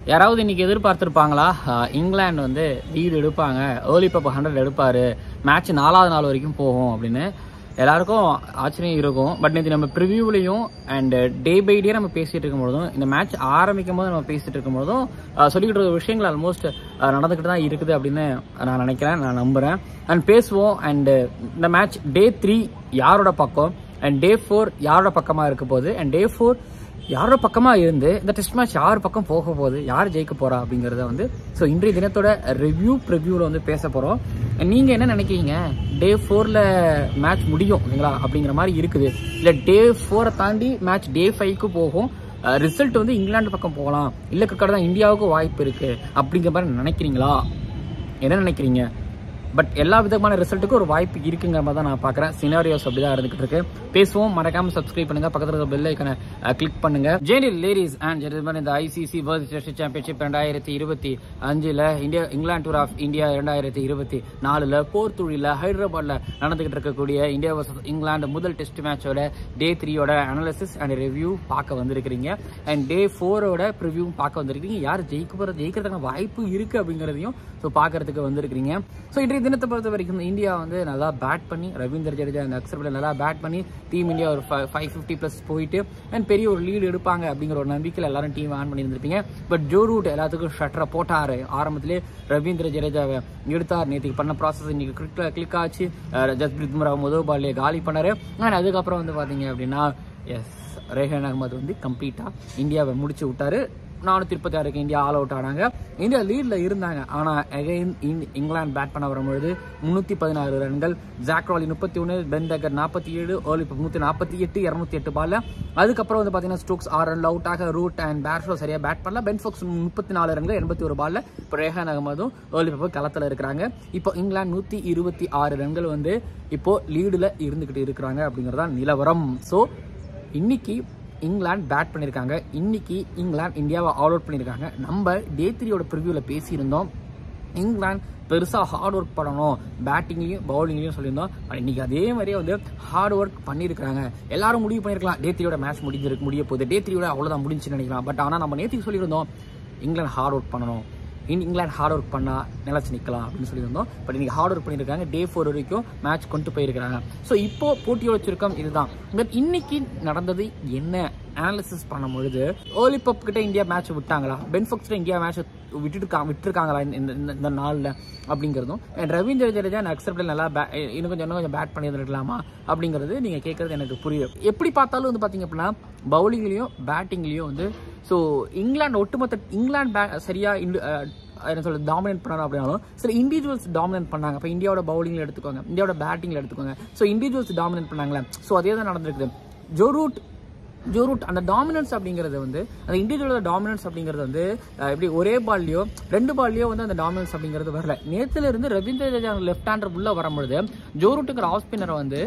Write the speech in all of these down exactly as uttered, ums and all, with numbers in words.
யாராவது இன்னைக்கு எதிர்பார்த்துருப்பாங்களா இங்கிலாந்து வந்து லீடு எடுப்பாங்க, ஏர்லி பப் ஹண்ட்ரட் எடுப்பார், மேட்ச் நாலாவது நாள் வரைக்கும் போகும் அப்படின்னு எல்லாருக்கும் ஆச்சரியம் இருக்கும். பட் நேற்று நம்ம ப்ரிவியூலையும் அண்ட் டே பை டே நம்ம பேசிகிட்டு இருக்கும்போதும் இந்த மேட்ச் ஆரம்பிக்கும் போது நம்ம பேசிகிட்டு இருக்கும்போதும் சொல்லிக்கிட்டு இருக்க விஷயங்கள் ஆல்மோஸ்ட் நடந்துக்கிட்டு தான் இருக்குது அப்படின்னு நான் நினைக்கிறேன், நான் நம்புகிறேன். அண்ட் பேசுவோம். அண்டு இந்த மேட்ச் டே த்ரீ யாரோட பக்கம் அண்ட் டே ஃபோர் யாரோட பக்கமாக இருக்க போகுது அண்ட் டே ஃபோர் யாரோட பக்கமாக இருந்து இந்த டெஸ்ட் மேட்ச் யார் பக்கம் போக போகுது, யார் ஜெயிக்க போகிறா அப்படிங்கிறத வந்து ஸோ இன்றைய தினத்தோட ரிவ்யூ ப்ரிவ்யூவில் வந்து பேச போகிறோம். நீங்கள் என்ன நினைக்கிறீங்க, டே ஃபோரில் மேட்ச் முடியும் இல்லைங்களா அப்படிங்கிற மாதிரி இருக்குது, இல்லை டே ஃபோரை தாண்டி மேட்ச் டே ஃபைவ்க்கு போகும், ரிசல்ட் வந்து இங்கிலாந்து பக்கம் போகலாம், இல்லை கிரிக்கெட் தான் இந்தியாவுக்கு வாய்ப்பு இருக்குது அப்படிங்கிற மாதிரி நினைக்கிறீங்களா, என்ன நினைக்கிறீங்க? பட் எல்லா விதமான ரிசல்ட்டுக்கும் ஒரு வாய்ப்பு இருக்குங்கிற மாதிரி தான் நான் பார்க்குறேன். சினாரியோஸ் அப்படி தான் இருந்துகிட்டு இருக்கு. பேசுவோம். மறக்காம சப்ஸ்கிரைப் பண்ணுங்க, பக்கத்தில் இருக்க பெல் ஐக்கனை கிளிக் பண்ணுங்க. ஜெனில் லேடிஸ் அண்ட் ஜென்டில்மேன், இந்த ஐசிசி வேர்ல்ட் டெஸ்ட் சாம்பியன்ஷிப் ரெண்டாயிரத்தி இருபத்தி அஞ்சுல India England tour of India ரெண்டாயிரத்தி இருபத்தி நாலுல போர்த்துழியில் ஹைதராபாத்ல நடந்துகிட்டு இருக்கக்கூடிய இந்தியா வர்சஸ் இங்கிலாந்து முதல் டெஸ்ட் மேட்சோட டே த்ரீயோட அனாலிசிஸ் அண்ட் ரிவ்யூ பார்க்க வந்திருக்கிறீங்க. அண்ட் டே ஃபோரோட ப்ரிவ்யூ பார்க்க வந்திருக்கீங்க. யார் ஜெயிக்க போகிற ஜெயிக்கிறதுக்கான வாய்ப்பு இருக்கு அப்படிங்கிறதையும் ஸோ பார்க்கறதுக்கு வந்திருக்கிறீங்க. ஸோ இன்றைய தினத்தை பொறுத்த வரைக்கும் இந்தியா வந்து நல்லா பேட் பண்ணி ரவீந்திர ஜடேஜா அந்த அக்சர் நல்லா பேட் பண்ணி டீம் இந்தியா ஒரு ஃபைவ் ஃபிஃப்டி ப்ளஸ் போயிட்டு அண்ட் பெரிய ஒரு லீடு எடுப்பாங்க அப்படிங்கிற ஒரு நம்பிக்கையில் எல்லாரும் டீம் ஆன் பண்ணியிருந்திருப்பீங்க. பட் ஜோ ரூட் எல்லாத்துக்கும் ஷட்டரை போட்டார். ஆரம்பத்திலே ரவீந்திர ஜடேஜாவை எடுத்தார். நேற்றுக்கு பண்ண ப்ராசஸ் இன்னைக்கு கிளிக் கிளிக் ஆச்சு. ஜஸ்பிரீத் பும்ரா முதல் பால்லே காலி பண்ணார். ஆனால் அதுக்கப்புறம் வந்து பார்த்தீங்க அப்படின்னா எஸ் ரெஹான் அகமது வந்து கம்ப்ளீட்டாக இந்தியாவை முடிச்சு விட்டார். நானூற்றி முப்பத்தி ஆறுக்கு இந்தியா ஆல் அவுட் ஆனாங்க. இந்தியா லீடில் இருந்தாங்க. ஆனால் அகைன் இங்கிலாந்து பேட் பண்ண வரும்பொழுது முந்நூற்றி பதினாறு ரன்கள், ஜாக்ராலி முப்பத்தி ஒன்று, பென் டக்கர் நாற்பத்தி ஏழு, ஓலி நூற்றி நாற்பத்தி எட்டு, இரநூத்தி எட்டு பால்ல. அதுக்கப்புறம் வந்து பார்த்தீங்கன்னா ஸ்டோக்ஸ் ஆறு ரன்ல அவுட் ஆக, ரூட் அண்ட் பேட்ஸ்லோ சரியாக பேட் பண்ணல. பென் ஃபோக்ஸ் முப்பத்தி நாலு ரன்கள், எண்பத்தி ஒரு பால்ல. இப்போ ரெஹான் அகமதும் ஓலி பப்பு களத்தில் இருக்கிறாங்க. இப்போ இங்கிலாந்து நூற்றி இருபத்தி ஆறு ரன்கள் வந்து இப்போ லீடில் இருந்துகிட்டு இருக்கிறாங்க அப்படிங்கிறதா நிலவரம். ஸோ இன்னைக்கு இங்கிலாந்து பேட் பண்ணியிருக்காங்க. இன்னைக்கு இங்கிலாந்து இந்தியாவை ஆல் அவுட் பண்ணியிருக்காங்க. நம்ம டே த்ரீயோட ப்ரிவியூவில் பேசியிருந்தோம், இங்கிலாந்து பெருசாக ஹார்ட் ஒர்க் பண்ணணும், பேட்டிங்லையும் பவுலிங்லையும் சொல்லியிருந்தோம். இன்னைக்கு அதே மாதிரியே வந்து ஹார்ட் ஒர்க் பண்ணியிருக்காங்க. எல்லாரும் முடிவு பண்ணியிருக்கலாம் டே த்ரீயோட மேட்ச் முடிஞ்சிருக்கு முடிய போகுது, டே த்ரீயோட அவ்வளோதான் முடிஞ்சுன்னு நினைக்கலாம். பட் ஆனால் நம்ம நேற்றுக்கு சொல்லியிருந்தோம் இங்கிலாந்து ஹார்ட் ஒர்க் பண்ணணும், இங்கிலாந்து ஹார்ட் ஒர்க் பண்ணால் நிலச்சி நிற்கலாம் அப்படின்னு சொல்லியிருந்தோம். பட் இன்னைக்கு ஹார்ட் ஒர்க் பண்ணியிருக்காங்க. டே ஃபோர் வரைக்கும் மேட்ச் கொண்டு போயிருக்கிறாங்க. ஸோ இப்போ போட்டியோட சுருக்கம் இதுதான். பட் இன்னைக்கு நடந்தது என்ன அனாலிசிஸ் பண்ணும் பொழுது, ஏர்லி பப் கிட்ட இந்தியா மேட்ச் விட்டாங்களா, பென் ஃபோக்ஸ் இந்தியா மேட்ச் விட்டுட்டு விட்டுருக்காங்களா இந்த இந்த நாளில் அப்படிங்கிறதும், ரவீந்திர ஜடேஜா அக்சர் நல்லா இன்னும் கொஞ்சம் இன்னும் கொஞ்சம் பேட் பண்ணியிருக்கலாமா அப்படிங்கிறது நீங்கள் கேட்குறது எனக்கு புரியும். எப்படி பார்த்தாலும் வந்து பார்த்தீங்க அப்படின்னா பவுலிங்லேயும் பேட்டிங்லேயும் வந்து ஸோ இங்கிலாந்து ஒட்டுமொத்த இங்கிலாந்து பே சரியாக என்ன சொல்ல டாமினேட் பண்ணாங்க அப்படின்னாலும் சில இண்டிவிஜுவல்ஸ் டாமினேட் பண்ணாங்க. இப்போ இந்தியாவோட பவுலிங்கில் எடுத்துக்கோங்க, இந்தியாவோட பேட்டிங்கில் எடுத்துக்கோங்க. ஸோ இண்டிவிஜுவல்ஸ் டாமினேட் பண்ணாங்களே, ஸோ அதே தான் நடந்திருக்குது. ஜோ ரூட் ஜோ ரூட் அந்த டாமினன்ஸ் அப்படிங்கிறது வந்து அந்த இண்டிவிஜுவலோட டாமினன்ஸ் அப்படிங்கிறது வந்து எப்படி ஒரே பால்லையோ ரெண்டு பால்லையோ வந்து அந்த டாமினன்ஸ் அப்படிங்கிறது வரல. நேற்றுல இருந்து ரவீந்திர ஜடேஜா லெஃப்ட் ஹேண்டர் உள்ள வரும்பொழுது ஜோ ரூட்டுங்கிற ஆஃப் ஸ்பின்னரை வந்து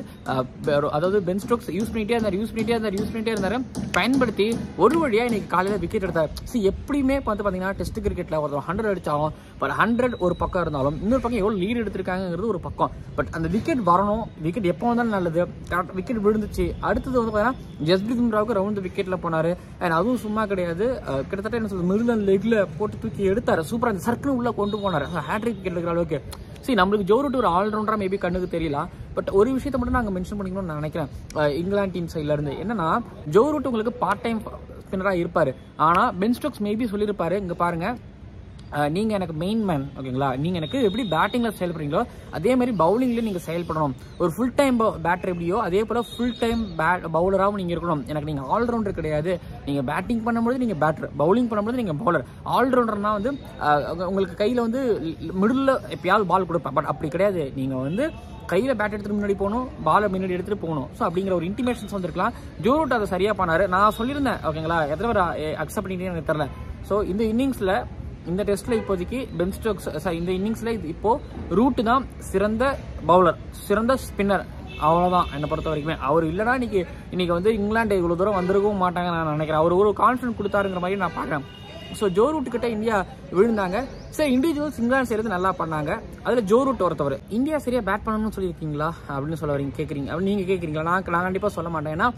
அதாவது பென் ஸ்டோக்ஸ் யூஸ் பண்ணிட்டே இருந்தார் யூஸ் பண்ணிட்டே இருந்தார் யூஸ் பண்ணிட்டே இருந்தார் பயன்படுத்தி ஒரு வழியாக இன்னைக்கு காலையில் விக்கெட் எடுத்தார். ஸோ எப்படியுமே வந்து பார்த்தீங்கன்னா டெஸ்ட் கிரிக்கெட்டில் ஒரு ஹண்ட்ரட் அடித்தாலும் பட் ஹண்ட்ரட் ஒரு பக்கம் இருந்தாலும் இன்னொரு பக்கம் எவ்வளோ லீடு எடுத்திருக்காங்கிறது ஒரு பக்கம். பட் அந்த விக்கெட் வரணும், விக்கெட் எப்போ வந்தாலும் நல்லது. விக்கெட் விழுந்துச்சு. அடுத்தது வந்து பார்த்தீங்கன்னா ஜஸ்பிரீத் பும்ராவுக்கு ரவுண்ட் விக்கெட்ல போனாரு. அண்ட் அதுவும் சும்மா கிடையாது, கிட்டத்தட்ட என்ன சொல்றது மிடில் லெக்ல போட்டு தூக்கி எடுத்தாரு. சூப்பரா அந்த சர்க்கிள் உள்ள கொண்டு போனாரு. ஹேட்ரிக் விக்கெட் எடுக்கிற அளவுக்கு. சரி, நம்மளுக்கு ஜோ ரூட் ஒரு ஆல்ரவுண்டரா மேபி கண்ணுக்கு தெரியல. பட் ஒரு விஷயத்த மட்டும் நாங்கள் மென்ஷன் பண்ணிக்கணும்னு நான் நினைக்கிறேன் இங்கிலாந்து டீம் சைட்ல இருந்து. என்னன்னா ஜோ ரூட் உங்களுக்கு பார்ட் டைம் ஸ்பின்னரா இருப்பாரு. ஆனா பென் ஸ்டோக்ஸ் மேபி சொல்லியிருப்பாரு, இங்க பாருங்க நீங்கள் எனக்கு மெயின் மேன் ஓகேங்களா, நீங்கள் எனக்கு எப்படி பேட்டிங்கில் செயல்படுறீங்களோ அதே மாதிரி பவுலிங்லேயும் நீங்கள் செயல்படணும். ஒரு ஃபுல் டைம் பேட்டர் எப்படியோ அதே போல் ஃபுல் டைம் பேட் பவுலராகவும் நீங்கள் இருக்கணும். எனக்கு நீங்கள் ஆல்ரவுண்டர் கிடையாது. நீங்கள் பேட்டிங் பண்ணும்போது நீங்கள் பேட்டர், பவுலிங் பண்ணும்போது நீங்கள் பவுலர். ஆல்ரவுண்டர்னா வந்து உங்களுக்கு கையில் வந்து மிடில் எப்பயாவது பால் கொடுப்பேன். பட் அப்படி கிடையாது. நீங்கள் வந்து கையில் பேட் எடுத்துட்டு முன்னாடி போகணும், பாலை முன்னாடி எடுத்துகிட்டு போகணும். ஸோ அப்படிங்கிற ஒரு இன்டிமேஷன்ஸ் வந்துருக்கலாம். ஜோ ரூட் அதை சரியாக பண்ணார். நான் சொல்லியிருந்தேன் ஓகேங்களா, எத்தனை பேர் அக்செப்ட் பண்ணிட்டேன்னு எனக்கு தெரியல. ஸோ இந்த இன்னிங்ஸில் இந்த டெஸ்ட்ல இப்போதைக்கு பென் ஸ்டோக்ஸ் இந்த இன்னிங்ஸ்ல இப்போ ரூட் தான் சிறந்த பவுலர், சிறந்த ஸ்பின்னர். அவ்வளோதான் என்னை பொறுத்த வரைக்குமே. அவர் இல்லைனா இன்னைக்கு இன்னைக்கு வந்து இங்கிலாந்து இவ்வளோ தூரம் வந்திருக்கவும் மாட்டாங்க நான் நினைக்கிறேன். அவர் ஒரு கான்ஃபிடன்ஸ் கொடுத்தாருங்கிற மாதிரி நான் பார்க்குறேன். ஸோ ஜோ ரூட் கிட்ட இந்தியா விழுந்தாங்க. சரி, இண்டிவிஜுவல்ஸ் இங்கிலாந்து செய்யறது நல்லா பண்ணாங்க. அதில் ஜோ ரூட் ஒருத்தவர். இந்தியா சரியா பேட் பண்ணணும்னு சொல்லியிருக்கீங்களா அப்படின்னு சொல்ல வரீங்க கேட்குறீங்க அப்படி நீங்கள் கேட்குறீங்களா? நான் நான் கண்டிப்பாக சொல்ல மாட்டேன். ஏன்னா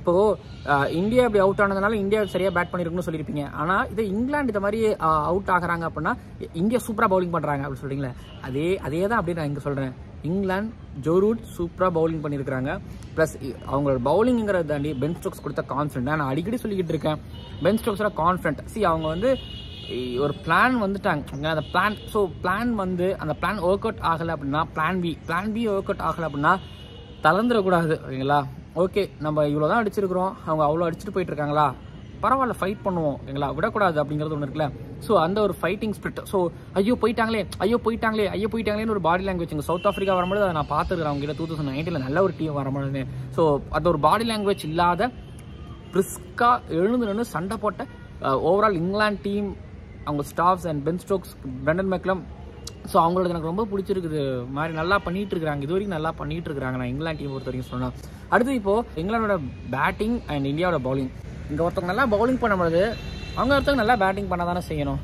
இப்போது இந்தியா இப்படி அவுட் ஆனதுனால இந்தியா சரியாக பேட் பண்ணியிருக்குன்னு சொல்லியிருப்பீங்க. ஆனால் இதை இங்கிலாந்து இந்த மாதிரி அவுட் ஆகிறாங்க அப்படின்னா இந்தியா சூப்பராக பவுலிங் பண்ணுறாங்க அப்படின்னு சொல்கிறீங்களே, அதே அதே தான் அப்படி நான் இங்கே சொல்கிறேன். இங்கிலாந்து ஜோ ரூட் சூப்பராக பவுலிங் பண்ணியிருக்கிறாங்க. ப்ளஸ் அவங்களோட பவுலிங்கிறத தாண்டி பென் ஸ்டோக்ஸ் கொடுத்த கான்ஃபிடென்ட் நான் அடிக்கடி சொல்லிக்கிட்டு இருக்கேன். பென் ஸ்டோக்ஸோட கான்ஃபிடென்ட் சி அவங்க வந்து ஒரு பிளான் வந்துட்டாங்க. அந்த பிளான் ஸோ பிளான் வந்து அந்த பிளான் ஒர்க் அவுட் ஆகலை அப்படின்னா plan B plan B work out ஆகலை அப்படின்னா தளர்ந்துடக்கூடாது. ஓகேங்களா? ஓகே நம்ம இவ்வளோ தான் அடிச்சிருக்கிறோம், அவங்க அவ்வளோ அடிச்சுட்டு போயிட்டு இருக்காங்களா, பரவாயில்ல ஃபைட் பண்ணுவோம், ஓகேங்களா, விடக்கூடாது அப்படிங்கிறது ஒன்று இருக்குல்ல. ஸோ அந்த ஒரு ஃபைட்டிங் ஸ்பிரிட். ஸோ ஐயோ போயிட்டாங்களே ஐயோ போயிட்டாங்களே ஐயோ போயிட்டாங்களேன்னு ஒரு பாடி லாங்குவேஜ் இங்கே சவுத் ஆஃப்ரிக்கா வரும்போது அதை நான் பார்த்துருக்கிறேன். அவங்க கிட்ட டூ தௌசண்ட் நைன்டீனில் நல்ல ஒரு டீம் வரும்போது ஸோ அது ஒரு பாடி லாங்குவேஜ் இல்லாத பிரிஸ்காக எழுந்து நின்று சண்டை போட்ட ஓவரால் இங்கிலாந்து டீம், அவங்க staffs and Ben Stokes, Brendon McCullum. So அவங்களோட எனக்கு ரொம்ப பிடிச்சிருக்குது. மாதிரி நல்லா பண்ணிட்டு இருக்கிறாங்க, இது வரைக்கும் நல்லா பண்ணிட்டு இருக்காங்க. நான் இங்கிலாந்து டீம் பொறுத்த வரைக்கும் சொன்னேன். அடுத்து இப்போது இங்கிலாண்டோட பேட்டிங் அண்ட் இந்தியாவோட பவுலிங். இங்கே ஒருத்தவங்க நல்லா பவுலிங் பண்ணும்போது அவங்க ஒருத்தவங்க நல்லா பேட்டிங் பண்ண தானே செய்யணும்.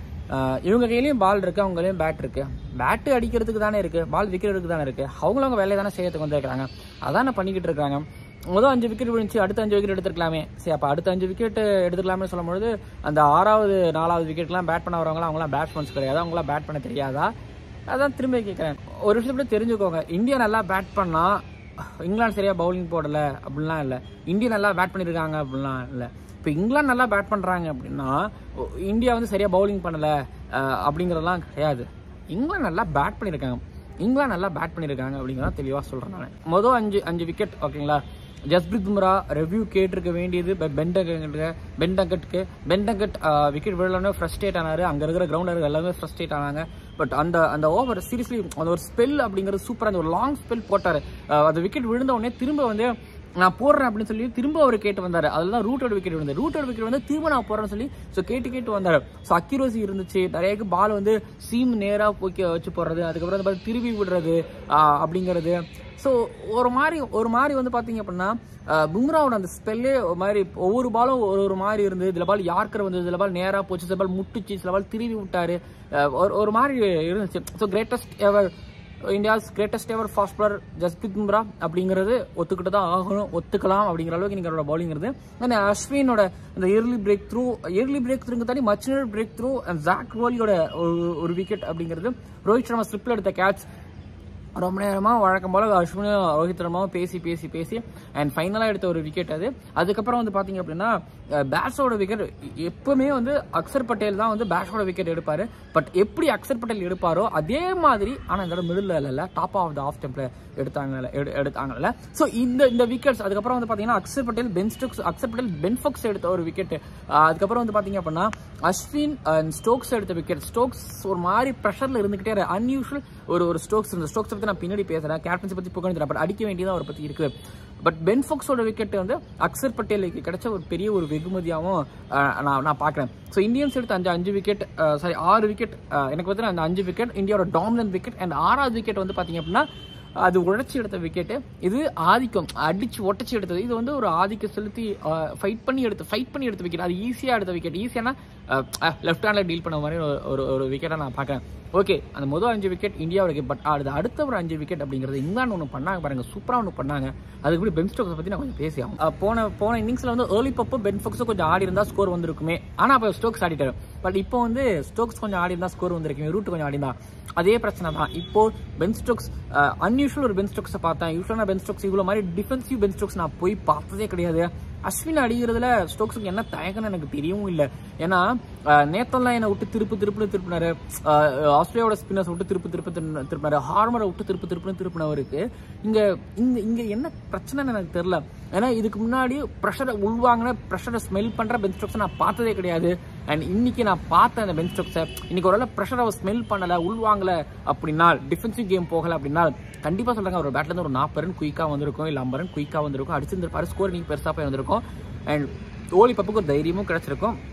இவங்க கையிலையும் பால் இருக்குது, அவங்க கையிலையும் பேட் இருக்குது. பேட்டு அடிக்கிறதுக்கு தானே இருக்குது, பால் விற்கிறதுக்கு தானே இருக்குது. அவங்களும் அவங்க வேலையை தானே செய்யறதுக்கு வந்துருக்காங்க. அதான் பண்ணிக்கிட்டு இருக்காங்க. முதல் அஞ்சு விக்கெட் விழுந்துச்சு, அடுத்த அஞ்சு விக்கெட் எடுத்துருக்கலாமே. சரி, அப்போ அடுத்த அஞ்சு விக்கெட் எடுத்துக்கலாமே சொல்லும்போது அந்த ஆறாவது நாலாவது விக்கெட்லாம் பேட் பண்ண வரவங்களாம் அவங்களாம் பேட்ஸ்மேன்ஸ் கிடையாது, அவங்களாம் பேட் பண்ண தெரியாதா? அதான் திரும்ப கேட்குறேன். ஒரு விஷயத்தை கூட தெரிஞ்சுக்கோங்க. இந்தியா நல்லா பேட் பண்ணால் இங்கிலாந்து சரியாக பவுலிங் போடலை அப்படின்லாம் இல்லை. இந்தியா நல்லா பேட் பண்ணியிருக்காங்க அப்படின்லாம் இல்லை. இப்போ இங்கிலாந்து நல்லா பேட் பண்ணுறாங்க அப்படின்னா இந்தியா வந்து சரியாக பவுலிங் பண்ணலை அப்படிங்கிறதெல்லாம் கிடையாது. இங்கிலாந்து நல்லா பேட் பண்ணியிருக்காங்க, இங்கிலாந்து நல்லா பேட் பண்ணியிருக்காங்க அப்படிங்கிறதான் தெளிவாக சொல்கிறேன் நான். மொதல் அஞ்சு அஞ்சு விக்கெட் ஓகேங்களா. ஜஸ்பிரித் பும்ரா ரெவ்யூ கேட்டிருக்க வேண்டியது பென்டகட்டுக்கு பென்டகட்டுக்கு பென்டகட் விக்கெட் விழலன்னு ஃப்ரஸ்ட்ரேட் ஆனார். அங்கே இருக்கிற கிரவுண்டர் எல்லாமே ஃப்ரஸ்ட்ரேட் ஆனாங்க. பட் அந்த அந்த ஓவர் சீரியஸ்லி அந்த ஒரு ஸ்பெல் அப்படிங்கிறது சூப்பராக அந்த ஒரு லாங் ஸ்பெல் போட்டார். அந்த விக்கெட் விழுந்த உடனே திரும்ப வந்து நான் போடுறேன் அப்படின்னு சொல்லி திரும்ப அவர் கேட்டு வந்தார். அதில் தான் ரூட்டோட விக்கெட் விழுந்தார். ரூட்டோட விக்கெட் வந்து திரும்ப நான் போடுறேன்னு சொல்லி ஸோ கேட்டு கேட்டு வந்தார். ஸோ அக்யூரசி இருந்துச்சு. நிறைய பால் வந்து சீம் நேராக போய் வச்சு போடுறது, அதுக்கப்புறம் வந்து திரும்பி விடுறது அப்படிங்கிறது. ஸோ ஒரு மாதிரி ஒரு மாதிரி வந்து பார்த்தீங்க அப்படின்னா பும்ராவோட அந்த ஸ்பெல்லே ஒரு மாதிரி ஒவ்வொரு பாலும் ஒரு ஒரு மாதிரி இருந்து, இதில் பால் யார்க்கர் வந்து இதில் பால் நேராக போச்சு, சில பால் முட்டுச்சு, சில பால் திரும்பி விட்டார், ஒரு ஒரு மாதிரி இருந்துச்சு. So greatest ever India's greatest ever fast bowler Jasprit Bumrah அப்படிங்கிறது ஒத்துக்கிட்டு தான் ஆகணும், ஒத்துக்கலாம் அப்படிங்கிற அளவுக்கு நீங்கள் அவரோட பவுலிங்கிறது. அந்த அஸ்வினோட இந்த early break through early break த்ரூங்க தாண்டி மச்சினர் பிரேக் த்ரூ அண்ட் ஜாக் ரோலியோட ஒரு விக்கெட் அப்படிங்கிறது. ரோஹித் சர்மா ஸ்லிப்பில் எடுத்த கேட்ச் ரொம்ப நேரமாக வழக்கம் போல் அஸ்வினும் ரோஹித் சர்மாவும் பேசி பேசி பேசி அண்ட் ஃபைனலாக எடுத்த ஒரு விக்கெட் அது. அதுக்கப்புறம் வந்து பார்த்தீங்க அப்படின்னா பேட்ஸோட விக்கெட் எப்பவுமே வந்து அக்சர் பட்டேல் தான் வந்து பேட்ஸோட விக்கெட் எடுப்பார். பட் எப்படி அக்சர் பட்டேல் எடுப்பாரோ அதே மாதிரி ஆனால் இந்த மிடில் இல்லை டாப் ஆஃப் த ஆஃப் டெம்பில் எடுத்தாங்கல்ல எடு எடுத்தாங்கல்ல ஸோ இந்த இந்த விக்கெட்ஸ். அதுக்கப்புறம் வந்து பார்த்தீங்கன்னா Axar Patel Ben Stokes Axar Patel Ben Foakes எடுத்த ஒரு விக்கெட். அதுக்கப்புறம் வந்து பார்த்தீங்க அப்படின்னா அஸ்வின் அண்ட் ஸ்டோக்ஸ் எடுத்த விக்கெட். ஸ்டோக்ஸ் ஒரு மாதிரி ப்ரெஷரில் இருந்துகிட்டே அன்யூஷுவல் ஒரு ஒரு ஸ்டோக்ஸ் இருந்த ஸ்டோக்ஸ் பற்றி நான் பின்னாடி பேசுகிறேன், கேப்டன்சி பற்றி புகழ்ந்துறேன். பட் அடிக்க வேண்டியதான் அவரை பற்றி இருக்குது. பட் பென் ஃபோக்ஸோட விக்கெட் வந்து அக்சர் பட்டேலுக்கு கிடைச்ச ஒரு பெரிய ஒரு வெகுமதியாகவும் நான் நான் பார்க்குறேன். ஸோ இந்தியன்ஸ் எடுத்த அஞ்சு அஞ்சு விக்கெட் சாரி ஆறு விக்கெட் எனக்கு பார்த்தீங்கன்னா அந்த அஞ்சு விக்கெட் இந்தியாவோட டாமினன்ட் விக்கெட். அண்ட் ஆறாவது விக்கெட் வந்து பார்த்தீங்க அப்படின்னா அது உழைச்சி எடுத்த விக்கெட்டு. இது ஆதிக்கம் அடிச்சு ஒட்டச்சி எடுத்தது. இது வந்து ஒரு ஆதிக்கம் செலுத்தி ஃபைட் பண்ணி எடுத்து ஃபைட் பண்ணி எடுத்த விக்கெட். அது ஈஸியாக எடுத்த விக்கெட். ஈஸியான லெஃப்ட் ஹேண்டில் டீல் பண்ண மாதிரி ஒரு ஒரு விக்கெட்டாக நான் பார்க்குறேன். ஓகே, அந்த முதல் அஞ்சு விக்கெட் இந்தியாவோட. பட் அது அடுத்த ஒரு அஞ்சு விக்கெட் அப்படிங்கிறது இங்கிலாந்து ஒன்று பண்ணாங்க பாருங்க, சூப்பராக ஒன்று பண்ணாங்க. அதுக்கு பென் ஸ்டோக்ஸை பற்றி நான் கொஞ்சம் பேசி ஆகும். போன போன இன்னிங்ஸில் வந்து ஏர்லி பப்பு பென் ஃபோக்ஸும் கொஞ்சம் ஆடி இருந்தால் ஸ்கோர் வந்திருக்குமே. ஆனால் அப்போ ஸ்டோக்ஸ் ஆடிட்டாரு. பட் இப்போ வந்து ஸ்டோக்ஸ் கொஞ்சம் ஆடி இருந்தால் ஸ்கோர் வந்திருக்குமே, ரூட் கொஞ்சம் ஆடி இருந்தால் அதே பிரச்சனை தான். இப்போ பென் ஸ்டோக்ஸ் அன்யூஷுவல் ஒரு பென் ஸ்டோக்ஸை பார்த்தேன். யூஸ்வலான பென் ஸ்டோக்ஸ் இவ்வளோ மாதிரி டிஃபென்சிவ் பென் ஸ்டோக்ஸ் நான் போய் பார்த்ததே கிடையாது. அஸ்வின் அடிக்கிறதுல ஸ்டோக்ஸுக்கு என்ன தயக்கம்னு எனக்கு தெரியவும் இல்லை. ஏன்னா நேத்தெல்லாம் என்னை விட்டு திருப்பு திருப்புன்னு திருப்பினாரு, ஆஸ்திரேலியாவோட ஸ்பின்னர்ஸ் விட்டு திருப்பு திருப்பு திருப்பினாரு, ஹார்மரை விட்டு திருப்பு திருப்புன்னு திருப்பினவருக்கு இங்கே இங்கே இங்கே என்ன பிரச்சனைன்னு எனக்கு தெரில. ஏன்னா இதுக்கு முன்னாடி ப்ரெஷரை உள்வாங்கின ப்ரெஷரை ஸ்மெல் பண்ணுற பென் ஸ்டோக்ஸை நான் பார்த்ததே கிடையாது. அண்ட் இன்னைக்கு நான் பார்த்தேன் அந்த பென் ஸ்டோக்ஸை. இன்னைக்கு ஒரு வேளை ப்ரெஷரை ஸ்மெல் பண்ணலை உள்வாங்கலை அப்படின்னா, டிஃபென்சிவ் கேம் போகலை அப்படின்னா கண்டிப்பாக சொல்கிறாங்க ஒரு பேட்லேருந்து ஒரு நாற்பது ரன் குயிக்காக வந்திருக்கும், இல்லை ஐம்பது ரன் குயிக்காக வந்திருக்கும், அடிச்சிருந்திருப்பாரு, ஸ்கோர் இன்னைக்கு பெருசாக போய் வந்திருக்கும். அண்ட் ஓலி பப்புக்கு ஒரு தைரியமும் கிடச்சிருக்கும்.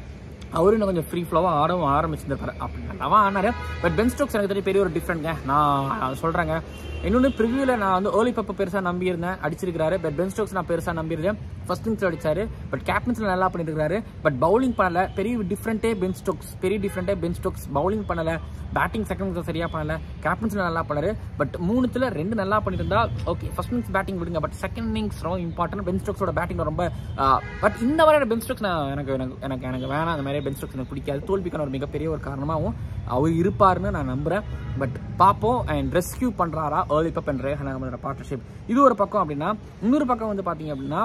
அவரும் இன்னும் கொஞ்சம் ஃப்ரீ ஃப்ளோவாக ஆடவும் ஆரம்பிச்சிருந்தாரு. அப்படி நல்லாவா ஆனார். பட் பென் ஸ்டோக்ஸ் எனக்கு தெரியும் பெரிய ஒரு டிஃப்ரெண்ட்ங்க. நான் சொல்கிறேங்க. இன்னொன்று ப்ரிவியூவில் நான் வந்து ஓலி பப்பை பெருசாக நம்பியிருந்தேன், அடிச்சிருக்காரு. பட் பென் ஸ்டோக்ஸ் நான் பெருசாக நம்பியிருந்தேன். ஃபர்ஸ்ட் இன்னிங்ஸில் அடிச்சாரு. பட் கேப்டன்ஸில் நல்லா பண்ணியிருக்காரு. பட் பவுலிங் பண்ணலை. பெரிய டிஃப்ரெண்ட்டே பென் ஸ்டோக்ஸ் பெரிய டிஃப்ரெண்ட்டே பென் ஸ்டோக்ஸ் பவுலிங் பண்ணலை. பேட்டிங் செகண்ட் இன்னிங்ஸில் சரியாக பண்ணலை. கேப்டன்ஸில் நல்லா பண்ணாரு. பட் மூணுத்தில் ரெண்டு நல்லா பண்ணியிருந்தா ஓகே. ஃபர்ஸ்ட் இன்னிங்ஸ் பேட்டிங் விடுங்க. பட் செகண்ட் இன்னிங்ஸ் ரொம்ப இம்பார்ட்டன்ட். பென் ஸ்டோக்ஸோட பேட்டிங் ரொம்ப பட் இந்த மாதிரியான பென் ஸ்டோக்ஸ் நான் எனக்கு எனக்கு எனக்கு வேணாம். அந்த மாதிரி பென் ஸ்டோக்ஸ் எனக்கு பிடிக்காது. தோல்விக்கான ஒரு மிகப்பெரிய ஒரு காரணமாகவும் அவர் இருப்பாருன்னு நான் நம்புகிறேன். பட் பார்ப்போம். அண்ட் ரெஸ்கியூ பண்ணுறாரா ஏர்லி பப் என்ற ரேஹனாவோட பார்ட்னர்ஷிப். இது ஒரு பக்கம் அப்படின்னா, இன்னொரு பக்கம் வந்து பார்த்தீங்க அப்படின்னா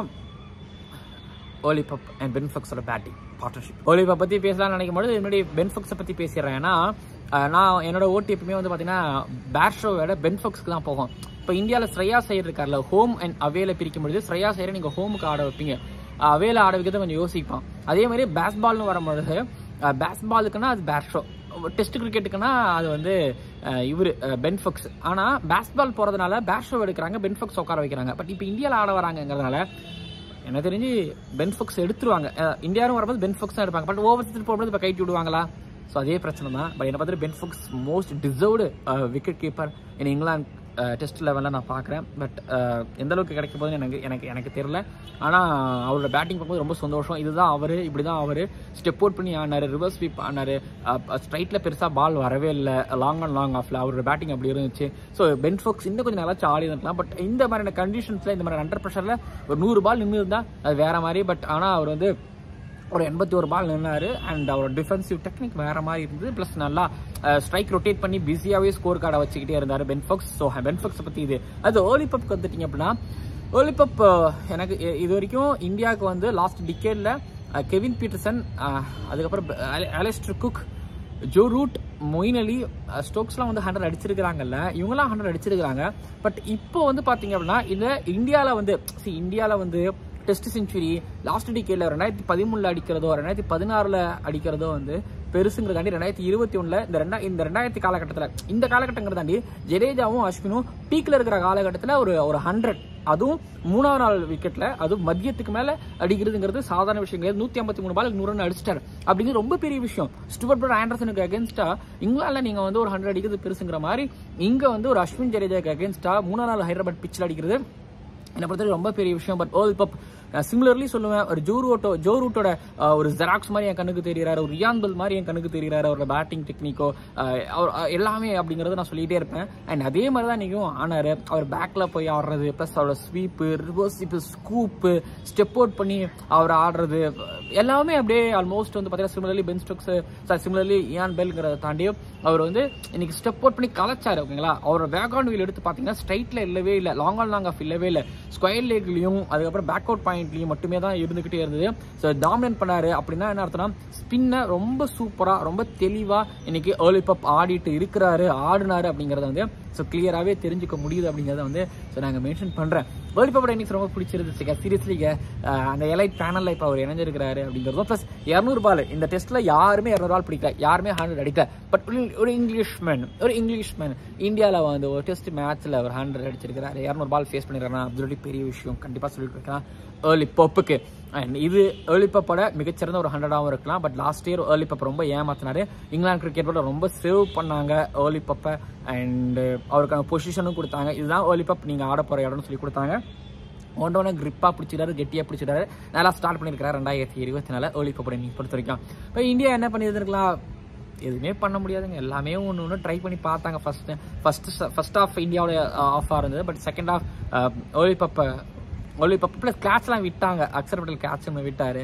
ஏர்லி பப் அண்ட் பென் ஸ்டோக்ஸோட பேட்டிங் பார்ட்னர்ஷிப். ஏர்லி பப் பற்றி பேசலாம்னு நினைக்கும் போது என்னுடைய பென் ஸ்டோக்ஸை பற்றி பேசிடுறேன். ஏன்னா நான் என்னோட ஓட்டி எப்பவுமே வந்து பார்த்தீங்கன்னா பேட்ஷோவோட பென் ஸ்டோக்ஸ்க்கு தான் போகும். இப்போ இந்தியாவில் ஸ்ரேயா ஐயர் இருக்கார்ல, ஹோம் அண்ட் அவேல பிரிக்கும் பொழுது ஸ்ரேயா ஐயரை நீங்கள் ஹோமுக்கு ஆட வைப்பீங்க, அவேல ஆட வைக்கிறத கொஞ்சம் யோசிப்பான். அதே மாதிரி பேஸ்பால்னு வரும்பொழுது பேஸ்பாலுக்குன்னா அது பேட்ஷோ, டெஸ்ட் கிரிக்கெட்டுக்குன்னா அது வந்து இவர் பென் ஸ்டோக்ஸ். ஆனால் பேஸ்பால் போகிறதுனால பேட்ஷோ எடுக்கிறாங்க, பென் ஸ்டோக்ஸ் உட்கார வைக்கிறாங்க. பட் இப்போ இந்தியாவில் ஆட வராங்கிறதுனால எனக்கு தெரிஞ்சு பென் ஸ்டோக்ஸ் எடுத்துருவாங்க. இந்தியாவும் வரும்போது பென் ஸ்டோக்ஸ் தான் எடுப்பாங்க. பட் ஓவர்சீஸ் போகும்போது இப்போ கைட்டு விடுவாங்களா? ஸோ அதே பிரச்சனை தான். பட் என்னை பார்த்துட்டு Ben Stokes most deserved wicket keeper in England test லெவலில் நான் பார்க்குறேன். பட் எந்த அளவுக்கு கிடைக்க போதுன்னு எனக்கு எனக்கு எனக்கு தெரியல. ஆனால் அவரோட பேட்டிங் பார்க்கும்போது ரொம்ப சந்தோஷம். இதுதான் அவர், இப்படி தான் அவர் ஸ்டெப் அவுட் பண்ணி ஆனார், ரிவர்ஸ் ஸ்வீப் ஆனார். ஸ்ட்ரைட்டில் பெருசாக பால் வரவே இல்லை, லாங் அண்ட் லாங் ஆஃபில் அவரோட பேட்டிங் அப்படி இருந்துச்சு. ஸோ பென் ஸ்டோக்ஸ் இன்னும் கொஞ்சம் நல்லா ஆடி இருக்கலாம். பட் இந்த மாதிரியான கண்டிஷன்ஸில், இந்த மாதிரி அண்டர் ப்ரெஷரில் ஒரு நூறு பால் நின்று இருந்தால் அது வேறு மாதிரி. பட் ஆனால் அவர் வந்து ஒரு எண்பத்தி ஒரு பால் நின்னாரு. அண்ட் அவரோட டிஃபென்சிவ் டெக்னிக் வேற மாதிரி இருந்தது. பிளஸ் நல்லா ஸ்ட்ரைக் ரொட்டேட் பண்ணி பிஸியாகவே ஸ்கோர் கார்டை வச்சுக்கிட்டே இருந்தார் பென் ஸ்டோக்ஸ். ஸோ பென் ஸ்டோக்ஸை பற்றி இது. அது ஏர்லி பப்க்கு வந்துட்டீங்க அப்படின்னா, ஏர்லி பப் எனக்கு இது வரைக்கும் இந்தியாவுக்கு வந்து லாஸ்ட் டிகேடில் கெவின் பீட்டர்சன், அதுக்கப்புறம் Alastair Cook, Joe Root, Moeen Ali, ஸ்டோக்ஸ்லாம் வந்து ஹண்ட்ரட் அடிச்சிருக்கிறாங்கல்ல, இவங்களாம் ஹண்ட்ரட் அடிச்சிருக்கிறாங்க. பட் இப்போ வந்து பார்த்தீங்க அப்படின்னா இந்த இந்தியாவில் வந்து சி இந்தியாவில் வந்து டெஸ்ட் செஞ்சுரி லாஸ்ட் டிகேட்ல ரெண்டாயிரத்தி பதிமூணுல அடிக்கிறதோ ரெண்டாயிரத்தி பதினாறுல அடிக்கிறதோ வந்து பெருசுங்கிறதாண்டி ரெண்டாயிரத்தி இருபத்தி ஒண்ணுல இந்த ரெண்டா இந்த ரெண்டாயிரத்தி காலகட்டத்தில் இந்த காலகட்டங்கிறதாண்டி ஜடேஜாவும் அஸ்வினும் பீக்ல இருக்கிற காலகட்டத்தில் ஒரு ஒரு ஹண்ட்ரட், அதுவும் மூணாவது நாள் விக்கெட்ல, அதுவும் மத்தியத்துக்கு மேல அடிக்கிறதுங்கிறது சாதாரண விஷயம் கிடையாது. நூத்தி ஐம்பத்தி மூணு பால் நூறு ரன் அடிச்சிட்டாரு அப்படிங்கிறது ரொம்ப பெரிய விஷயம். ஸ்டூவர்ட் பிராட் ஆண்டர்சனுக்கு அகேன்ஸ்டா இங்கிலாந்துல நீங்க வந்து ஒரு ஹண்ட்ரட் அடிக்கிறது பெருசுங்கிற மாதிரி இங்க வந்து ஒரு அஸ்வின் ஜடேஜாக்கு அகேன்ஸ்டா மூணாவது நாள் ஹைதராபாத் பிச்சில் அடிக்கிறது என்னை பொறுத்தவரை ரொம்ப பெரிய விஷயம். பட் ஏர்லி பப் சிமிலர்லி சொல்லுவேன், ஒரு ஜோ ரூட்டோ ஜோ ரூட்டோட ஒரு ஜெராக்ஸ் மாதிரி என் கண்ணுக்கு தெரிகிறாரு, ஒரு ரியான் பெல் மாதிரி என் கண்ணுக்கு தெரிகிறாரு. அவரோட பேட்டிங் டெக்னிக்கோ அவர் எல்லாமே அப்படிங்கிறத நான் சொல்லிகிட்டே இருப்பேன். அண்ட் அதே மாதிரி தான் இன்றைக்கும் ஆனார். அவர் பேக்கில் போய் ஆடுறது, ப்ளஸ் அவரோட sweep, reverse sweep, scoop, step out பண்ணி அவர் ஆடுறது எல்லாமே அப்படியே ஆல்மோஸ்ட் வந்து பார்த்தீங்கன்னா similarly Ben Stokes sir similarly Ryan பெல்ங்கிறத தாண்டி அவர் வந்து இன்னைக்கு ஸ்டெப் அவுட் பண்ணி கலைச்சாரு. ஓகேங்களா, அவரோட பேக் ஆன் வீல் எடுத்து பார்த்தீங்கன்னா ஸ்ட்ரைட்டில் இல்லவே இல்லை, லாங் ஆன் லாங் ஆஃப் இல்லவே இல்லை, ஸ்கொயர் லேக்லையும் அதுக்கப்புறம் பேக் அவுட் பாயிண்ட்லையும் மட்டுமே தான் இருந்துகிட்டே இருந்தது. ஸோ டாமினேட் பண்ணாரு. அப்படின்னா என்ன அர்த்தம்னா ஸ்பின்னை ரொம்ப சூப்பராக ரொம்ப தெளிவாக இன்னைக்கு ஏர்லி பப் ஆடிட்டு இருக்கிறாரு, ஆடினாரு அப்படிங்கிறத வந்து ஸோ கிளியராகவே தெரிஞ்சுக்க முடியுது அப்படிங்கிறத வந்து ஸோ நாங்கள் மென்ஷன் பண்ணுறேன். ஏர்லி பப்போட இன்னிங்ஸ் ரொம்ப பிடிச்சிருந்துச்சுங்க. சீரியஸ்லிங்க அந்த எலைட் பேனலில் இப்போ அவர் இணைஞ்சிருக்கிறாரு அப்படிங்கிறதும் ப்ளஸ் இரநூறு பால் இந்த டெஸ்ட்டில் யாருமே இரநூறு பால் பிடிக்கல, யாருமே ஹண்ட்ரட் அடிக்கல. பட் ஒரு இங்கிலீஷ்மேன் ஒரு இங்கிலீஷ்மேன் இந்தியாவில் வந்து ஒரு டெஸ்ட் மேட்ச்சில் ஒரு ஹண்ட்ரட் அடிச்சிருக்கிறாரு, இரநூறு பால் ஃபேஸ் பண்ணிடுறாங்கன்னா அது பெரிய விஷயம் கண்டிப்பாக சொல்லிட்டு இருக்கலாம் ஏர்லி பப்புக்கு. அண்ட் இது ஏர்லி பப்போட மிகச்சிறந்த ஒரு ஹண்ட்ரடாகவும் இருக்கலாம். But last year Ollie Pope ரொம்ப ஏமாத்தினாரு. இங்கிலாந்து கிரிக்கெட் போர்டு ரொம்ப சேவ் பண்ணாங்க ஏர்லி பப்பை. அண்ட் அவருக்கான பொசிஷனும் கொடுத்தாங்க. இதுதான் ஏர்லி பப் நீங்கள் ஆட போகிற இடம்னு சொல்லி கொடுத்தாங்க. ஒன்று ஒன்று கிரிப்பாக பிடிச்சிட்டாரு, கெட்டியாக பிடிச்சிட்டாரு, நல்லா ஸ்டார்ட் பண்ணியிருக்காரு ரெண்டாயிரத்தி இருபத்தி நாலு ஏர்லி பப்போட நீங்கள் பொறுத்த வரைக்கும். இப்போ இந்தியா என்ன பண்ணியிருந்துருக்கலாம்? எதுவுமே பண்ண முடியாதுங்க. எல்லாமே ஒன்று ஒன்று ட்ரை பண்ணி பார்த்தாங்க. ஃபஸ்ட்டு ஃபஸ்ட்டு ஃபஸ்ட் ஆஃப் இந்தியாவோட ஆஃபாக இருந்தது. பட் செகண்ட் ஆஃப் ஏர்லி பப்பை ஏர்லி பப் ப்ளஸ் கேட்ச்லாம் விட்டாங்க. அக்ஷர் பட்டேல் கேட்ச் நம்ம விட்டார்.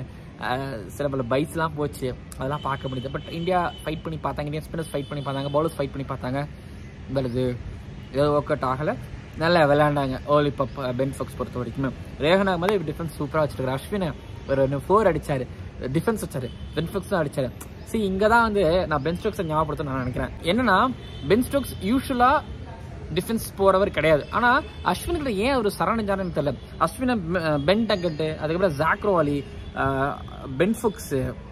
சில பல பைட்ஸ்லாம் போச்சு, அதெல்லாம் பார்க்க முடியுது. பட் இந்தியா ஃபைட் பண்ணி பார்த்தாங்க, இந்தியன் ஸ்பின்னர்ஸ் ஃபைட் பண்ணி பார்த்தாங்க, பவுலர்ஸ் ஃபைட் பண்ணி பார்த்தாங்க. இது ஏதோ ஒர்க் அவுட் ஆகலை. நல்லா விளையாண்டாங்க ஏர்லி பப் பென் ஸ்டோக்ஸ் பொறுத்த வரைக்குமே. ரேஹனாக்கு மாதிரி டிஃபென்ஸ் சூப்பராக வச்சுருக்காரு. அஸ்வினை ஒரு ஃபோர் அடிச்சாரு, டிஃபென்ஸ் வச்சாரு, பென் ஸ்டோக்ஸ் தான் அடிச்சாரு. சரி, இங்கே தான் வந்து நான் பென் ஸ்டோக்ஸை ஞாபகப்படுத்த நான் நினைக்கிறேன். என்னன்னா பென் ஸ்டோக்ஸ் யூஸ்வலாக டிஃபென்ஸ் போறவர் கிடையாது. ஆனா அஸ்வினுக்கு ஏன் ஒரு சரணஞ்சாரன்னு தெரியல. அஸ்வினை பென் டக்கெட்டு, அதுக்கப்புறம் Zak Crawley, Ben Stokes,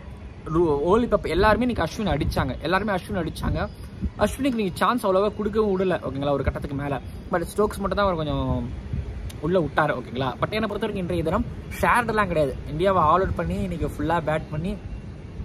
Ollie Pope எல்லாருமே இன்னைக்கு அஸ்வின் அடிச்சாங்க. எல்லாருமே அஸ்வின் அடிச்சாங்க. அஸ்வினுக்கு நீங்க சான்ஸ் அவ்வளோவா கொடுக்கவும் விடல. ஓகேங்களா, ஒரு கட்டத்துக்கு மேல. பட் ஸ்டோக்ஸ் மட்டும் தான் அவர் கொஞ்சம் உள்ள விட்டாரு. ஓகேங்களா, பட் என்னை பொறுத்த வரைக்கும் இன்றைய தினம் ஷேர்டெல்லாம் கிடையாது. இந்தியாவை ஆல் அவுட் பண்ணி இன்னைக்கு ஃபுல்லா பேட் பண்ணி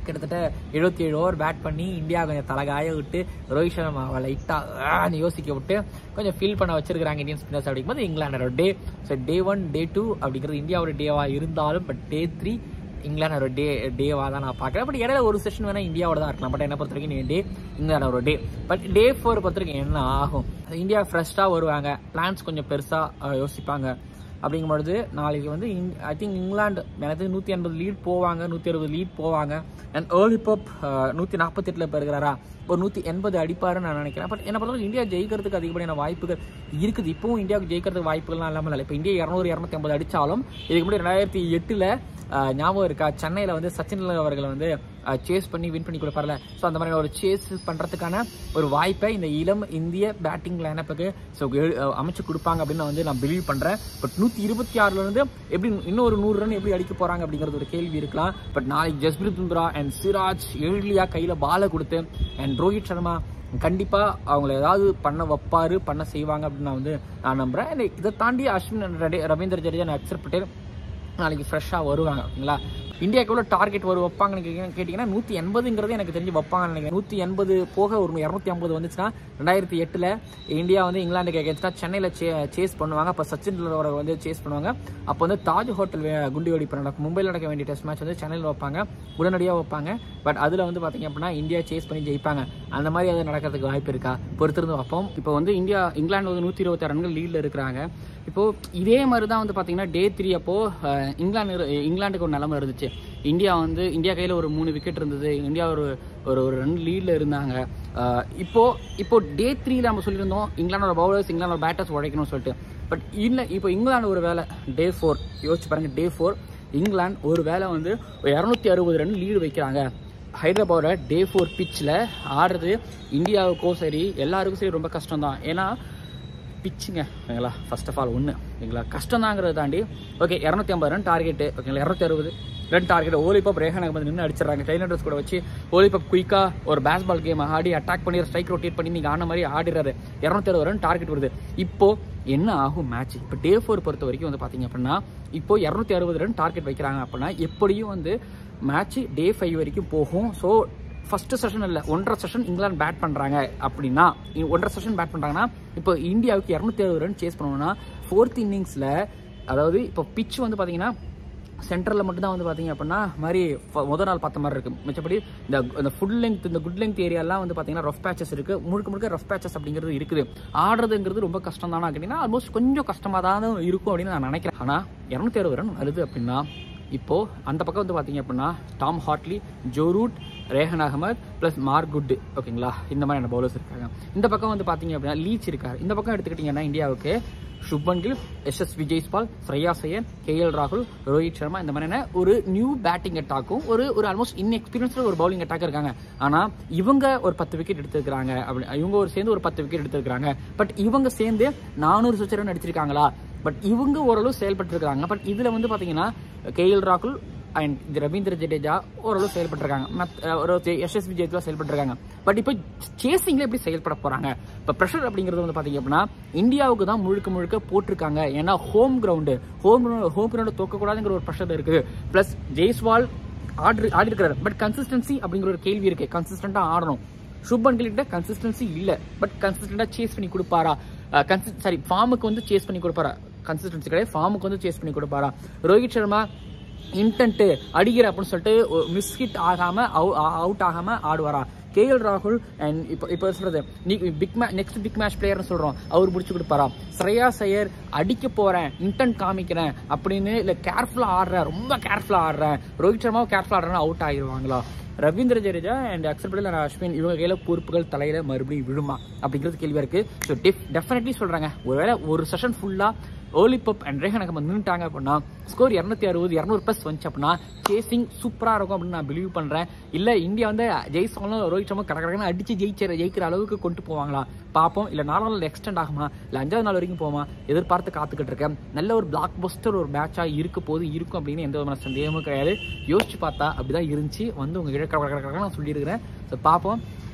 கிட்டத்தட்ட எழுபத்தி ஏழு ஓவர் பேட் பண்ணி இந்தியா கொஞ்சம் தலைகாய விட்டு ரோஹித் சர்மாவை லைட்டாக யோசிக்க விட்டு கொஞ்சம் ஃபீல் பண்ண வச்சிருக்காங்க இந்தியன் ஸ்பின்னர்ஸ் அப்படிங்கும்போது இங்கிலாண்டோட day. So day one day two அப்படிங்கிறது இந்தியாவோட டேவாக இருந்தாலும் பட் டே த்ரீ இங்கிலாண்டோட டே டேவாக தான் நான் பார்க்குறேன். பட் இடையில ஒரு செஷன் வேணால் இந்தியாவோட தான் இருக்கலாம். பட் என்னை பொறுத்த வரைக்கும் டே இங்கிலாண்டோட டே. பட் டே ஃபோர் பொறுத்த வரைக்கும் என்ன ஆகும், இந்தியா ஃப்ரெஷ்ஷாக வருவாங்க, பிளான்ஸ் கொஞ்சம் பெருசாக யோசிப்பாங்க. அப்படிங்கும்பொழுது நாளைக்கு வந்து ஐ திங்க் இங்கிலாந்து எனக்கு நூற்றி எண்பது லீட் போவாங்க, நூற்றி அறுபது லீட் போவாங்க. அண்ட் ஏர்லி பப் நூற்றி நாற்பத்தெட்டில் இப்போ இருக்கிறாரா, ஒரு நூற்றி எண்பது அடிப்பாருன்னு நான் நினைக்கிறேன். பட் என்ன பொறுத்தவரைக்கும் இந்தியா ஜெயிக்கிறதுக்கு அதிகப்படியான வாய்ப்புகள் இருக்குது. இப்போவும் இந்தியாவுக்கு ஜெயிக்கிறதுக்கு வாய்ப்புகள்லாம் இல்லாமல் இல்லை. இப்போ இந்தியா இரநூறு இரநூத்தி ஐம்பது அடித்தாலும் இதுக்கு முன்னாடி ரெண்டாயிரத்தி எட்டில் ஞாபகம் இருக்கா, சென்னையில் வந்து சச்சின் அவர்களை வந்து சேஸ் பண்ணி வின் பண்ணி கொடுப்பார்ல. ஸோ அந்த மாதிரி ஒரு சேஸ் பண்ணுறதுக்கான ஒரு வாய்ப்பை இந்த இளம் இந்திய பேட்டிங் லைனப்புக்கு ஸோ அமைச்சு கொடுப்பாங்க அப்படின்னு நான் வந்து நான் பிலீவ் பண்ணுறேன். பட் நூற்றி இருபத்தி ஆறுலேருந்து எப்படி இன்னும் ஒரு நூறு ரன் எப்படி அடிக்க போகிறாங்க அப்படிங்கிறது ஒரு கேள்வி இருக்கலாம். பட் நாளைக்கு ஜஸ்பிரித் பும்ரா அண்ட் சிராஜ் ஏர்லியாக கையில் பாலை கொடுத்து அண்ட் ரோஹித் சர்மா கண்டிப்பாக அவங்கள ஏதாவது பண்ண வைப்பாரு, பண்ண செய்வாங்க அப்படின்னு நான் வந்து நான் நம்புகிறேன். இதை தாண்டி அஸ்வின் ரவீந்திர ஜடேஜா நான் அக்சர் பட்டேல் நாளைக்கு ஃப்ரெஷ்ஷாக வருவாங்க. ஓகேங்களா, இந்தியாவுக்கு எவ்வளோ டார்கெட் வரும் வைப்பாங்கன்னு கேட்டிங்கன்னா நூற்றி எண்பதுங்கிறது எனக்கு தெரிஞ்சு வைப்பாங்கன்னு நினைக்கிறேன். நூற்றி எண்பது போக ஒரு இரநூத்தி ஐம்பது வந்துச்சுன்னா ரெண்டாயிரத்தி எட்டில் இந்தியா வந்து இங்கிலாந்துக்கு எகேன்ஸ்டாக சென்னையில் சே சேஸ் பண்ணுவாங்க. அப்போ சச்சின் அவரை வந்து சேஸ் பண்ணுவாங்க. அப்போ வந்து தாஜ் ஹோட்டல் குண்டு வெடிப்பு நடக்கும். மும்பையில் நடக்க வேண்டிய டெஸ்ட் மேட்ச் வந்து சென்னையில் வைப்பாங்க, உடனடியாக வைப்பாங்க. பட் அதில் வந்து பார்த்திங்க அப்படின்னா இந்தியா சேஸ் பண்ணி ஜெயிப்பாங்க. அந்த மாதிரி அது நடக்கிறதுக்கு வாய்ப்பு இருக்கா, பொறுத்திருந்து வைப்போம். இப்போ வந்து இந்தியா இங்கிலாந்து வந்து நூற்றி இருபத்தி ரன்கள் லீடில் இருக்கிறாங்க. இப்போது இதே மாதிரி தான் வந்து பார்த்திங்கன்னா டே த்ரீ அப்போது இங்கிலாந்து இங்கிலாந்துக்கு ஒரு நிலமை இருந்துச்சு. இந்தியா வந்து இந்தியா கையில் ஒரு மூணு விக்கெட் இருந்தது, இந்தியா ஒரு ஒரு ஒரு ரன் லீடில் இருந்தாங்க. இப்போது இப்போ டே த்ரீல நம்ம சொல்லியிருந்தோம் இங்கிலாண்டோட பவுலர்ஸ் இங்கிலாண்டோட பேட்டர்ஸ் உழைக்கணும்னு சொல்லிட்டு. பட் இல்லை, இப்போ இங்கிலாந்து ஒரு வேலை டே ஃபோர் யோசிச்சு பாருங்கள், டே ஃபோர் இங்கிலாந்து ஒரு வேலை வந்து இரநூத்தி அறுபது ரன் லீடு வைக்கிறாங்க. ஹைதராபாடோட டே ஃபோர் பிச்சில் ஆடுறது இந்தியாவுக்கும் சரி எல்லாருக்கும் சரி ரொம்ப கஷ்டம் தான். ஏன்னா பிச்சுங்க ஓகேங்களா, ஃபர்ஸ்ட் ஆஃப் ஆல் ஒன்று ஓகேங்களா கஷ்டம் தாங்கிறத தாண்டி ஓகே இரநூத்தி ஐம்பது ரன் டார்கெட்டு ஓகேங்களா, இரநூத்தி அறுபது ரன் டார்கெட் ஓலிபப் ரேஹானுக்கு வந்து நின்று அடிச்சிடறாங்க. டைலண்டர்ஸ் கூட வச்சு ஓலிபப் குயிக்காக ஒரு பேஸ்பால் கேம் ஆடி அட்டாக் பண்ணி ஸ்ட்ரைக் ரொட்டேட் பண்ணி நீங்கள் ஆன மாதிரி ஆடிடுறாரு. இரநூத்தி அறுபது ரன் டார்கெட் வருது. இப்போது என்ன ஆகும் மேட்ச்? இப்போ டே ஃபோர் பொறுத்த வரைக்கும் வந்து பார்த்தீங்க அப்படின்னா இப்போ இரநூத்தி அறுபது ரன் டார்கெட் வைக்கிறாங்க அப்படின்னா எப்படியும் வந்து மேட்ச் டே ஃபைவ் வரைக்கும் போகும். ஸோ ஃபர்ஸ்ட் செஷன் இல்லை ஒன்றரை செஷன் இங்கிலாந்து பேட் பண்ணுறாங்க அப்படின்னா ஒன்றரை செஷன் பேட் பண்ணுறாங்கன்னா இப்போ இந்தியாவுக்கு இரநூத்தி அறுபது ரன் சேஸ் பண்ணணும்னா ஃபோர்த் இன்னிங்ஸில் அதாவது இப்போ பிச் வந்து பார்த்தீங்கன்னா சென்டரில் மட்டும்தான் வந்து பார்த்தீங்க அப்படின்னா மாதிரி முதல் நாள் பார்த்த மாதிரி இருக்குது. மிச்சப்படி இந்த இந்த ஃபுல் லெங்க் இந்த குட் லெங்க் ஏரியாலாம் வந்து பார்த்தீங்கன்னா ரஃப் பேச்சஸ் இருக்குது. முழுக்க முழுக்க ரஃப் பேச்சஸ் அப்படிங்கிறது இருக்குது. ஆடுறதுங்கிறது ரொம்ப கஷ்டம் தானே கேட்டிங்கன்னா ஆல்மோஸ்ட் கொஞ்சம் கஷ்டமாக தான் இருக்கும் அப்படின்னு நான் நினைக்கிறேன். ஆனால் இரநூத்தி அறுபது ரன் வருது அப்படின்னா இப்போது அந்த பக்கம் வந்து பார்த்தீங்க அப்படின்னா Tom Hartley, Joe Root, Rehan Ahmed plus Mark Wood ஓகேங்களா, இந்த மாதிரியான பவுலர்ஸ் இருக்காங்க. இந்த பக்கம் வந்து பார்த்தீங்க அப்படின்னா லீச் இருக்காரு. இந்த பக்கம் எடுத்துக்கிட்டிங்கன்னா இந்தியாவுக்கு சுப்மன் கில், எஸ் எஸ் விஜய்ஸ்பால், ஸ்ரேயாஸ் ஐயர், கே எல் ராகுல், ரோஹித் சர்மா இந்த மாதிரியான ஒரு நியூ பேட்டிங் அட்டாக்கும் ஒரு ஒரு ஆல்மோஸ்ட் இன்எக்ஸ்பீரியன்ஸ்டு ஒரு பவுலிங் அட்டாக் இருக்காங்க. ஆனால் இவங்க ஒரு பத்து விக்கெட் எடுத்துருக்காங்க அப்படி இவங்க ஒரு சேர்ந்து ஒரு பத்து விக்கெட் எடுத்துருக்காங்க. பட் இவங்க சேர்ந்து நானூறு சுவிட்ச் ரன் அடிச்சிருக்காங்களா? பட் இவங்க ஓரளவு செயல்பட்டு இருக்காங்க. பட் இதில் வந்து பார்த்தீங்கன்னா கே எல் ராகுல் அண்ட் இந்த ரவீந்திர ஜடேஜா ஓரளவு செயல்பட்டுருக்காங்க, ஒரு எஸ் எஸ் விஜயத்தில் செயல்பட்டுருக்காங்க. பட் இப்போ சேசிங்கில் எப்படி செயல்பட போகிறாங்க? இப்போ ப்ரெஷர் அப்படிங்கிறது வந்து பார்த்தீங்க அப்படின்னா இந்தியாவுக்கு தான் முழுக்க முழுக்க போட்டிருக்காங்க. ஏன்னா home ground home home ground தோக்கக்கூடாதுங்கிற ஒரு ப்ரெஷர் இருக்குது. ப்ளஸ் ஜெய்ஸ்வால் ஆடி ஆடி இருக்கிறார். பட் கன்சிஸ்டன்சி அப்படிங்கிற ஒரு கேள்வி இருக்குது. கன்சிஸ்டண்ட்டாக ஆடணும். சுப்மன் கில்கிட்ட கன்சிஸ்டன்சி இல்லை. பட் கன்சிஸ்டண்ட்டாக சேஸ் பண்ணி கொடுப்பாரா? கன்சி சாரி ஃபார்முக்கு வந்து சேஸ் பண்ணி கொடுப்பாரா? கன்சிஸ்டன்சி கிடையாது, ஃபார்முக்கு வந்து சேஸ் பண்ணி கொடுப்பாரா? ரோஹித் சர்மா இன்டென்ட்டு அடிக்கிற அப்படின்னு சொல்லிட்டு மிஸ் ஹிட் ஆகாமல் அவுட் ஆகாமல் ஆடுவாரா? கே எல் ராகுல் அண்ட் இப்போ இப்போ சொல்கிறது நீ பிக் மே நெக்ஸ்ட் பிக் மேட்ச் பிளேயர்னு சொல்கிறோம், அவர் முடிச்சு கொடுப்பாரா? ஸ்ரேயாஸ் ஐயர் அடிக்க போகிறேன், இன்டென்ட் காமிக்கிறேன் அப்படின்னு இல்லை கேர்ஃபுல்லாக ஆடுறேன், ரொம்ப கேர்ஃபுல்லாக ஆடுறேன், ரோஹித் சர்மாவும் கேர்ஃபுல்லாக ஆடுறேன்னா அவுட் ஆகிடுவாங்களா? ரவீந்திர ஜடேஜா அண்ட் அக்சர் பட்டேல் அண்ட் அஸ்வின் இவங்க கையில் பொறுப்புகள் தலையில் மறுபடியும் விழுமா அப்படிங்கிறது கேள்வியாக இருக்குது. ஸோ டெஃப் டெஃபினெட்லி சொல்கிறாங்க ஒருவேளை ஒரு செஷன் ஃபுல்லாக ஓலிபப் அண்ட் ரேஹன் அகமது நின்றுட்டாங்க அப்படின்னா ஸ்கோர் இரநூத்தி அறுபது இரநூறு ப்ளஸ் வந்துச்சு அப்படின்னா சேசிங் சூப்பராக இருக்கும் அப்படின்னு நான் பிலீவ் பண்ணுறேன். இல்லை இந்தியா வந்து ஜெயிச்சாலும் ரோஹித் சர்மா கடற்கடன்னு அடித்து ஜெயிக்கிற ஜெயிக்கிற அளவுக்கு கொண்டு போவாங்களா பார்ப்போம். இல்லை நாலு நாள் எக்ஸ்டெண்ட் ஆகுமா, இல்லை அஞ்சாவது நாள் வரைக்கும் போமா எதிர்பார்த்து காத்துக்கிட்டு இருக்கேன். நல்ல ஒரு பிளாக் பஸ்டர் ஒரு மேட்சாக இருக்க போது இருக்கும் அப்படின்னு எந்த விதமான சந்தேகமும் கிடையாது. யோசிச்சு பார்த்தா அப்படிதான் இருந்துச்சு. வந்து உங்கள் கிட்ட கடற்கடை நான் சொல்லியிருக்கிறேன். ஸோ பார்ப்போம்.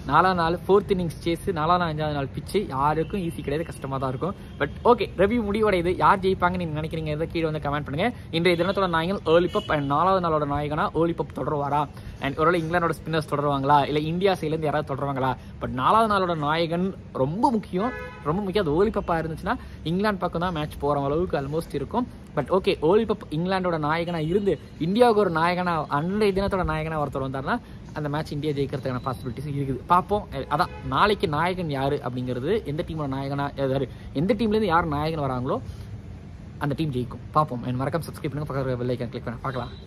நாலாம் நாள் ஃபோர்த் இன்னிங்ஸ் சேஸ், நாலாம் நாள் அஞ்சாவது நாள் பிச்சு யாருக்கும் ஈஸி கிடையாது, கஷ்டமாக தான் இருக்கும். பட் ஓகே, ரிவ்யூ முடிவடையுது. யார் ஜெயிப்பாங்க நீங்கள் நினைக்கிறீங்க இதை கீழே வந்து கமெண்ட் பண்ணுங்கள். இன்றைய தினத்தோட நாயகன் ஏர்லி பப் அண்ட் நாலாவது நாளோட நாயகனா ஏர்லி பப் தொடருவாரா? அண்ட் ஒருவேளை இங்கிலாண்டோட ஸ்பின்னர்ஸ் தொடருவாங்களா, இல்லை இந்தியா சைட்லேருந்து யாராவது தொடருவாங்களா? பட் நாலாவது நாளோட நாயகன் ரொம்ப முக்கியம், ரொம்ப முக்கியம். அது ஏர்லி பப்பாக இருந்துச்சுன்னா இங்கிலாந்து பக்கம் தான் மேட்ச் போகிற அளவுக்கு ஆல்மோஸ்ட் இருக்கும். பட் ஓகே, ஏர்லி பப் இங்கிலாண்டோட நாயகனாக இருந்து இந்தியாவுக்கு ஒரு நாயகனாக அன்றைய தினத்தோட நாயகனாக ஒருத்தர் வந்தார்னா அந்த மேட்ச் இந்தியா ஜெயிக்கிறதுக்கான பாசிபிலிட்டிஸ் இருக்குது. பார்ப்போம். அதான் நாளைக்கு நாயகன் யார் அப்படிங்கிறது, எந்த டீமோட நாயகனாக, எந்த டீம்லேருந்து யார் நாயகன் வராங்களோ அந்த டீம் ஜெயிக்கும். பார்ப்போம். என் மறக்காம சப்ஸ்கிரைப் பண்ணுங்க, பக்கத்தில் பெல் ஐகான் கிளிக் பண்ண பார்க்கலாம்.